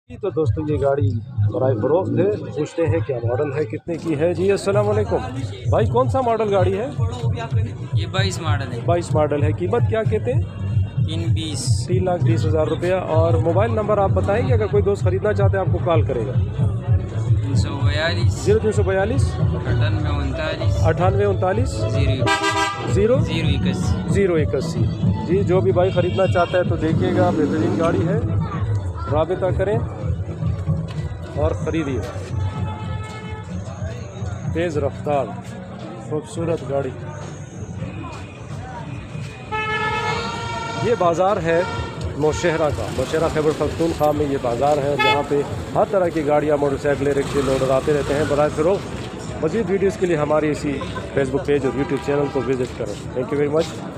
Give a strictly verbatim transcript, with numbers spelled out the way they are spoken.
तो दोस्तों ये गाड़ी बराए फरोख्त है। पूछते हैं क्या मॉडल है, कितने की है जी। अस्सलाम वालेकुम भाई, कौन सा मॉडल गाड़ी है? ये बाईस मॉडल है। बाईस मॉडल है। कीमत क्या कहते हैं? तीन बीस तीन लाख बीस हज़ार रुपया। और मोबाइल नंबर आप बताएंगे, अगर कोई दोस्त ख़रीदना चाहते हैं आपको कॉल करेगा? तीन सौ बयालीस जीरो तीन सौ बयालीस अठानवे उनतालीस अठानवे उनतालीस जीरो ज़ीरो जीरो इक्कीस। ज़ीरो इक्यासी जी। जो भी भाई ख़रीदना चाहता है तो देखिएगा, बेहतरीन गाड़ी है, राबिता करें और ख़रीदिए। तेज़ रफ्तार खूबसूरत गाड़ी। ये बाज़ार है नौशहरा का, नौशहरा खैबर पख्तूनख्वा में ये बाज़ार है, जहाँ पे हर तरह की गाड़ियाँ, मोटरसाइकिलें, रिक्शे लोडर आते रहते हैं बराए फरोख्त। मज़ीद वीडियोज़ के लिए हमारी इसी फेसबुक पेज और यूट्यूब चैनल को विज़िट करें। Thank you very much.